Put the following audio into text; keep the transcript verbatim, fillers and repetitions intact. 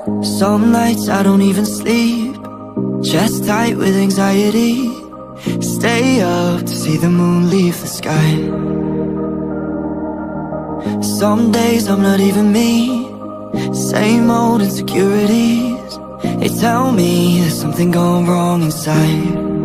Some nights I don't even sleep, chest tight with anxiety. Stay up to see the moon leave the sky. Some days I'm not even me, same old insecurities. They tell me there's something gone wrong inside.